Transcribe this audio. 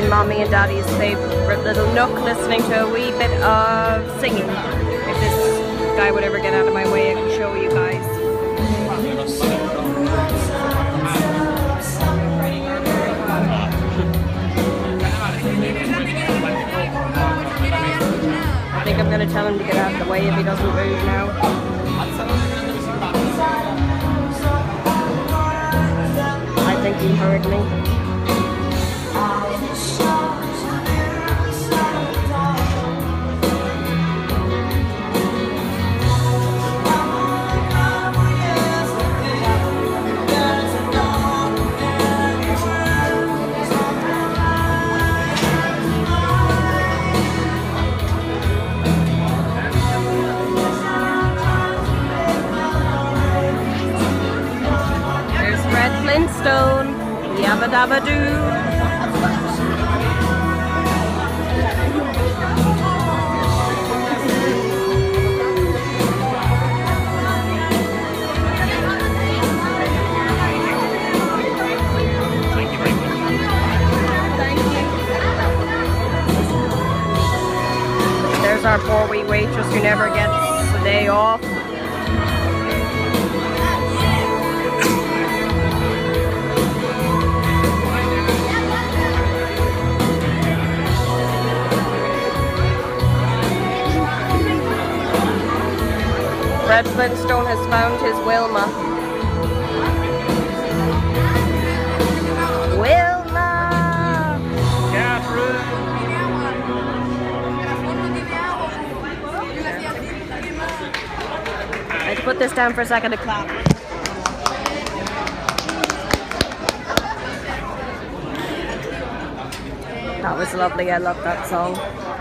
mommy and daddy's favourite little nook, listening to a wee bit of singing. If this guy would ever get out of my way, I can show you guys. I think I'm going to tell him to get out of the way if he doesn't move now. I think he heard me. Flintstone, yabba dabba doo. Thank you. There's our poor wee waitress who never gets a day off. Fred Flintstone has found his Wilma. Wilma! Catherine! I had to put this down for a second to clap. That was lovely, I love that song.